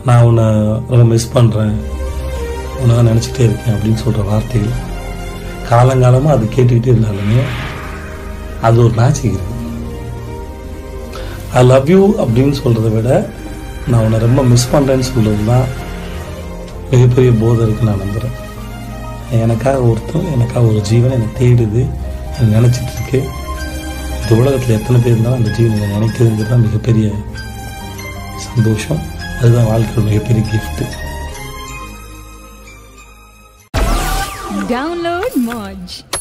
நான் உன்னை ரொம்ப மிஸ் பண்ணுறேன், உன்னை தான் நினச்சிட்டே இருக்கேன் அப்படின்னு சொல்கிற வார்த்தைகள் காலங்காலமாக அது கேட்டுக்கிட்டே இருந்தாலுமே அது ஒரு மேஜிக் இருக்குது. ஐ லவ் யூ அப்படின்னு சொல்கிறத விட நான் உன்னை ரொம்ப மிஸ் பண்ணுறேன்னு சொல்கிறது தான் மிகப்பெரிய போதை இருக்குன்னு நான் நம்புகிறேன். எனக்காக ஒருத்தன், எனக்காக ஒரு ஜீவன் என்னை தேடுது, என்னை நினச்சிட்ருக்கு. இந்த உலகத்தில் எத்தனை பேர் இருந்தாலும் அந்த ஜீவன் என்னை நினைக்கிறதுங்கிறது தான் மிகப்பெரிய சந்தோஷம். அதுதான் வாழ்க்கையோட மிகப்பெரிய கிஃப்ட். Download Moj.